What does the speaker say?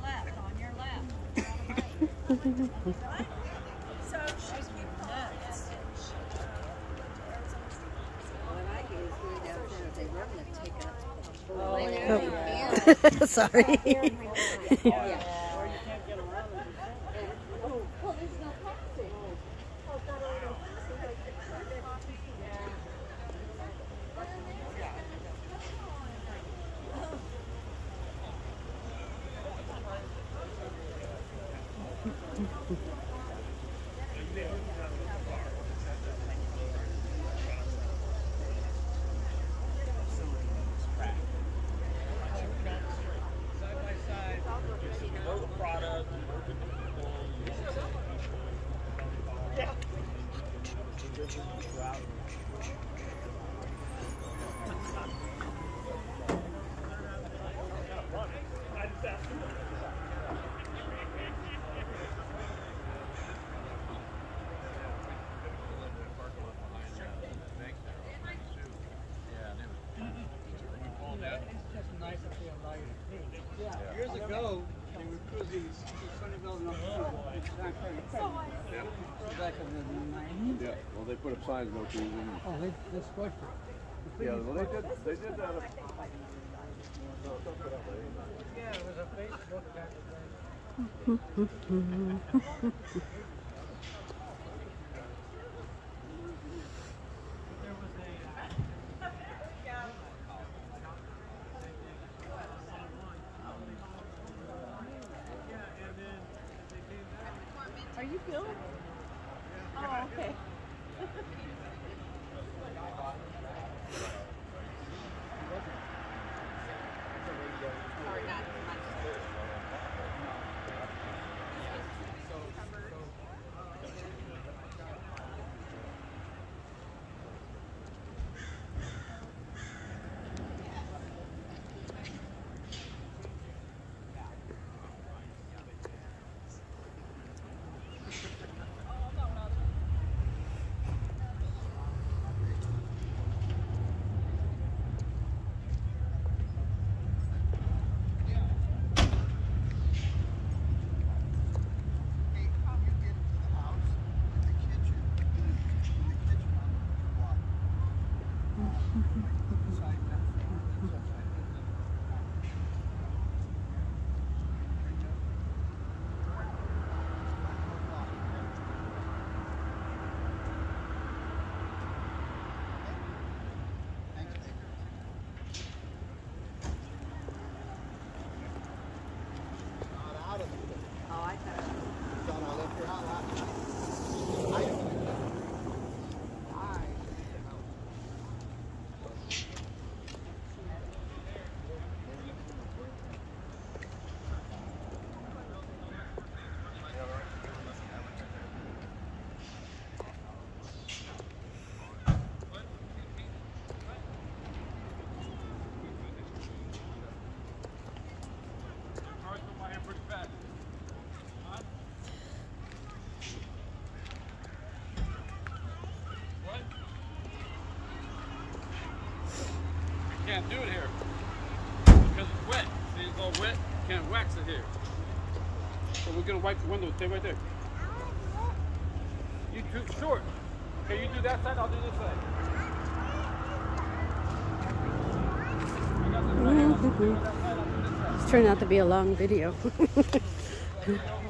left, on your left. So she's nuts. Oh. Sorry. Yeah. Years ago, they were cruising Sunnyvale and back in the 90s. Yeah, well, they put up signs about cruising. Oh, they squashed it. Yeah, well, they did that. Yeah, it was a Facebook back then. Are you Bill? Oh, okay. Can't do it here because it's wet. See, it's all wet. Can't wax it here. So we're gonna wipe the window. Stay right there. You too short. Okay, you do that side. I'll do this side. It's turned out to be a long video.